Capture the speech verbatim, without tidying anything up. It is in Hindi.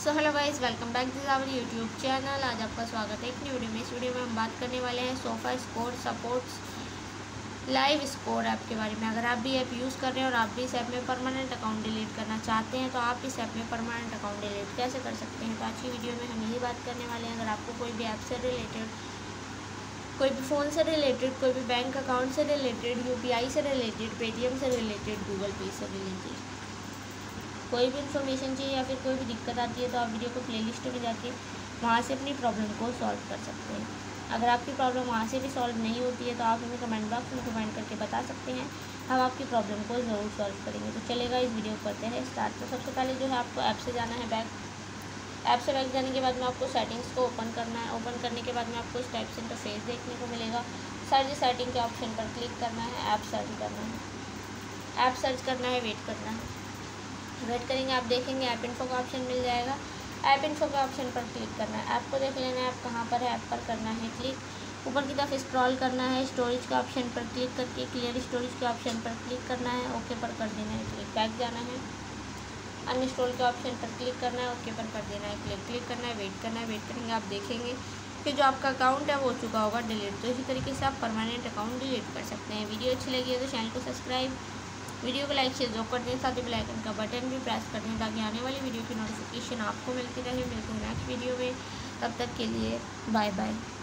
So hello guys, welcome back to our YouTube channel. आज आपका स्वागत है एक न्यू वीडियो में। इस वीडियो में हम बात करने वाले हैं Sofa Score sports live score app के बारे में। अगर आप भी ऐप यूज़ कर रहे हैं और आप भी इस ऐप में परमानेंट अकाउंट डिलीट करना चाहते हैं तो आप इस ऐप में परमानेंट अकाउंट डिलीट कैसे कर सकते हैं, तो आज की वीडियो में हम यही बात करने वाले हैं। अगर आपको कोई भी ऐप से रिलेटेड, कोई भी फ़ोन से रिलेटेड, कोई भी बैंक अकाउंट से रिलेटेड, यू पी आई से रिलेटेड, पेटीएम से रिलेटेड, गूगल पे से रिलेटेड कोई भी इन्फॉर्मेशन चाहिए या फिर कोई भी दिक्कत आती है तो आप वीडियो को प्लेलिस्ट में जाके वहाँ से अपनी प्रॉब्लम को सॉल्व कर सकते हैं। अगर आपकी प्रॉब्लम वहाँ से भी सॉल्व नहीं होती है तो आप हमें कमेंट बॉक्स में कमेंट करके बता सकते हैं, हम आपकी प्रॉब्लम को ज़रूर सॉल्व करेंगे। तो चलेगा, इस वीडियो को करते हैं स्टार्ट। तो सबसे पहले जो है आपको ऐप से जाना है बैक। ऐप से बैक जाने के बाद में आपको सेटिंग्स को ओपन करना है। ओपन करने के बाद में आपको इस टाइप से इंटरफेस देखने को मिलेगा। सर्च सेटिंग के ऑप्शन पर क्लिक करना है, ऐप सर्च करना है। ऐप सर्च करना है, वेट करना है। वेट करेंगे, आप देखेंगे ऐप इन्फो का ऑप्शन मिल जाएगा। ऐप इन्फो का ऑप्शन पर क्लिक करना है। ऐप को देख लेना है, ऐप कहाँ पर है, ऐप पर करना है क्लिक। ऊपर की तरफ स्क्रॉल करना है, स्टोरेज के ऑप्शन पर क्लिक करके क्लियर स्टोरेज के ऑप्शन पर क्लिक करना है, ओके पर कर देना है क्लिक। बैक जाना है, अनइंस्टॉल के ऑप्शन पर क्लिक करना है, ओके पर कर देना है क्लिक। क्लिक करना है, वेट करना है। वेट करेंगे, आप देखेंगे कि जो आपका अकाउंट है वो हो चुका होगा डिलीट। तो इसी तरीके से आप परमानेंट अकाउंट डिलीट कर सकते हैं। वीडियो अच्छी लगी है तो चैनल को सब्सक्राइब, वीडियो को लाइक शेयर जरूर कर दें, साथ ही बेल आइकन का बटन भी प्रेस कर दें ताकि आने वाली वीडियो की नोटिफिकेशन आपको मिलती रहे। मिलते हैं नेक्स्ट वीडियो में, तब तक के लिए बाय बाय।